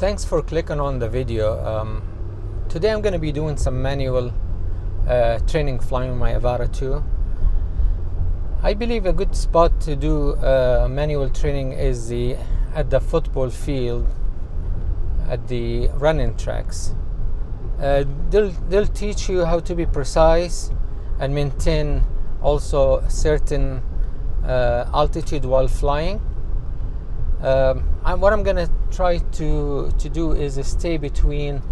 Thanks for clicking on the video. Today I'm going to be doing some manual training flying with my Avata 2. I believe a good spot to do manual training is at the football field, at the running tracks. They'll teach you how to be precise and maintain also certain altitude while flying. What I'm gonna try to do is stay between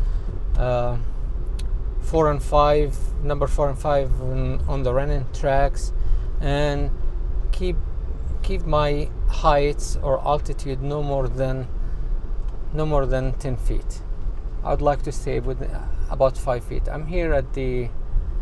4 and 5, number 4 and 5 on the running tracks, and keep my heights or altitude no more than 10 feet. I'd like to stay with about 5 feet. I'm here at the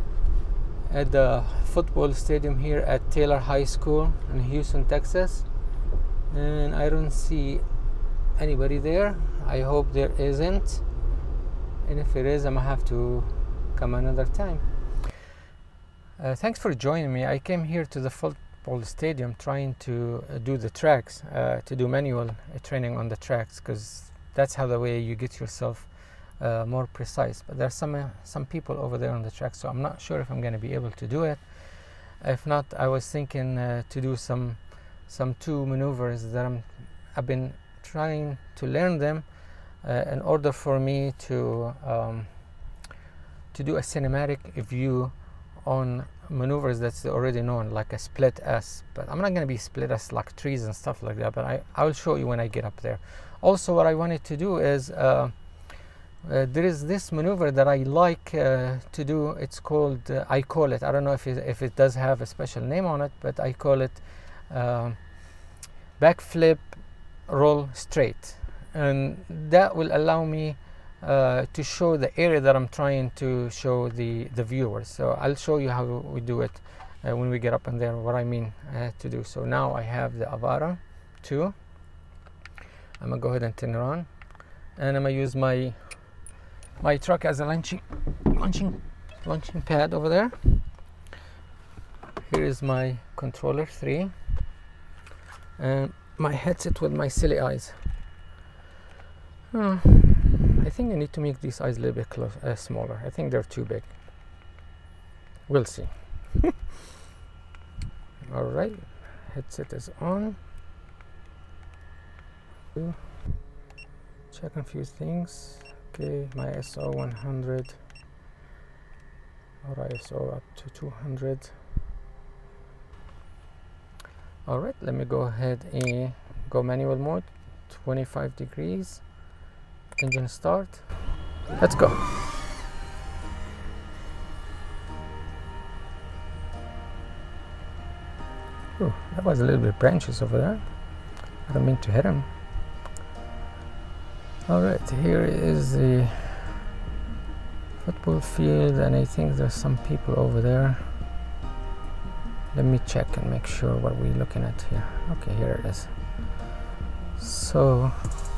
football stadium here at Taylor High School in Houston, Texas, and I don't see anybody there. I hope there isn't, and if it is, I'm gonna have to come another time. Thanks for joining me. I came here to the football stadium trying to do the tracks, to do manual training on the tracks, because that's how the way you get yourself more precise. But there's some people over there on the track, so I'm not sure if I'm going to be able to do it. If not, I was thinking to do some 2 maneuvers that I've been trying to learn them in order for me to do a cinematic view on maneuvers that's already known, like a split S. But I'm not going to be split S like trees and stuff like that, but I will show you when I get up there. Also, what I wanted to do is there is this maneuver that I like to do. It's called, I call it, I don't know if it does have a special name on it, but I call it Backflip Roll Straight. And that will allow me to show the area that I'm trying to show the viewers. So I'll show you how we do it when we get up in there, what I mean to do. So now I have the Avata 2. I'm gonna go ahead and turn it on, and I'm gonna use my truck as a launching pad over there. Here is my controller 3 and my headset with my silly eyes. I think I need to make these eyes a little bit smaller. I think they're too big. We'll see. All right, headset is on. Check a few things. Okay, my ISO 100 or ISO up to 200. All right, let me go ahead and go manual mode, 25 degrees, engine start. Let's go. Ooh, that was a little bit branches over there. I don't mean to hit him. All right, here is the football field, and I think there's some people over there. Let me check and make sure what we're looking at here. Okay, here it is. So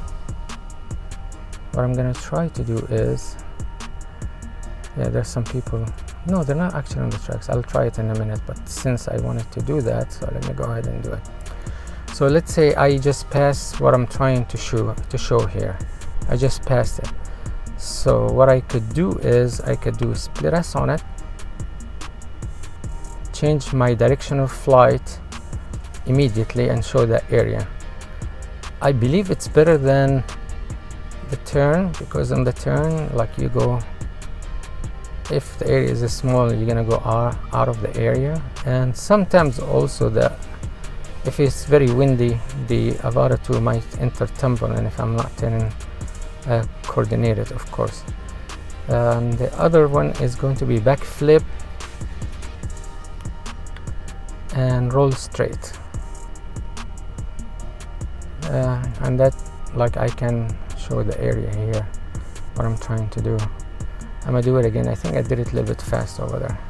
what I'm gonna try to do is, yeah, there's some people. No, they're not actually on the tracks. I'll try it in a minute, but since I wanted to do that, so let me go ahead and do it. So let's say I just passed what I'm trying to show here. I just passed it. So what I could do is I could do split S on it, change my direction of flight immediately, and show that area. I believe it's better than the turn, because on the turn, like, you go, if the area is small, you're gonna go out of the area. And sometimes also if it's very windy, the Avata 2 might enter tumble, and if I'm not turning coordinated, of course. The other one is going to be backflip and roll straight, and that, like, I can show the area here, what I'm trying to do. I'm gonna do it again. I think I did it a little bit fast over there.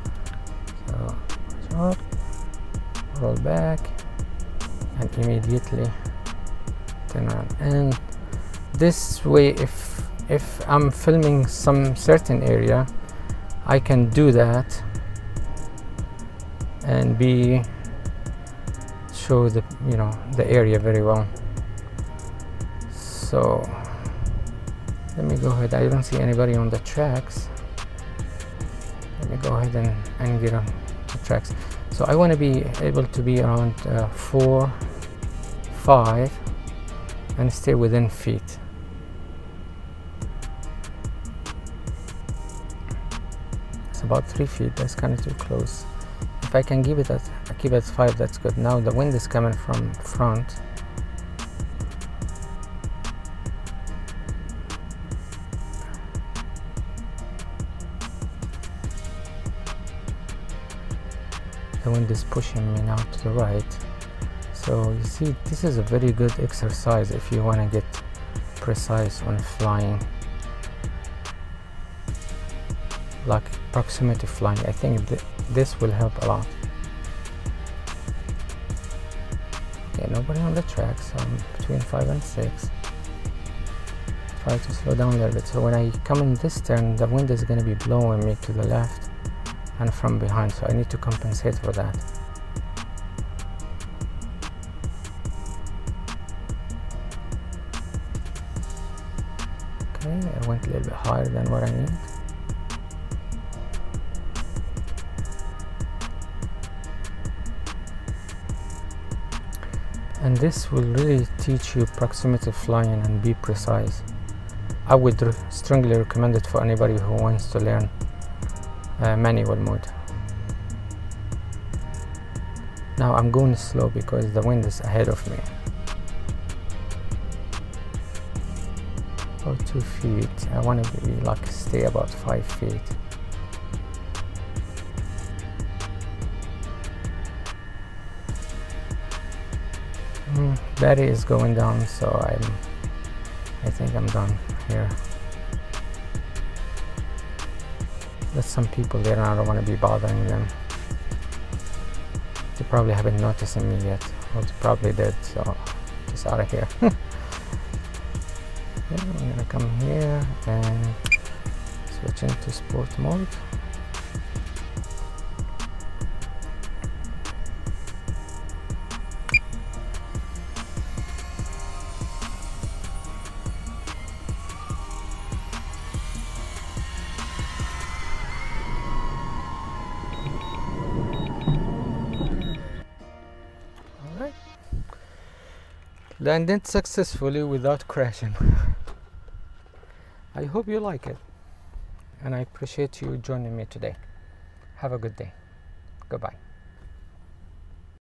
So up, roll back, and immediately turn around. And this way, if I'm filming some certain area, I can do that and show the area very well. So Let me go ahead. I don't see anybody on the tracks. Let me go ahead and get on the tracks. So I want to be able to be around 4, 5 and stay within feet. It's about 3 feet. That's kind of too close. If I can keep it at 5, that's good. Now the wind is coming from front. The wind is pushing me now to the right. So you see, this is a very good exercise if you want to get precise on flying, like proximity flying. I think this will help a lot. Okay, nobody on the track, so I'm between 5 and 6. Try to slow down a little bit. So when I come in this turn, the wind is going to be blowing me to the left and from behind, so I need to compensate for that. Okay, I went a little bit higher than what I need. And this will really teach you proximity flying and be precise. I would strongly recommend it for anybody who wants to learn manual mode. Now I'm going slow because the wind is ahead of me. About 2 feet. I want to be like stay about 5 feet. Battery is going down, so I think I'm done here. There's some people there and I don't want to be bothering them. They probably haven't noticed me yet, or they probably did, so just out of here. Okay, I'm gonna come here and switch into sport mode. Landed successfully without crashing. I hope you like it, and I appreciate you joining me today. Have a good day. Goodbye.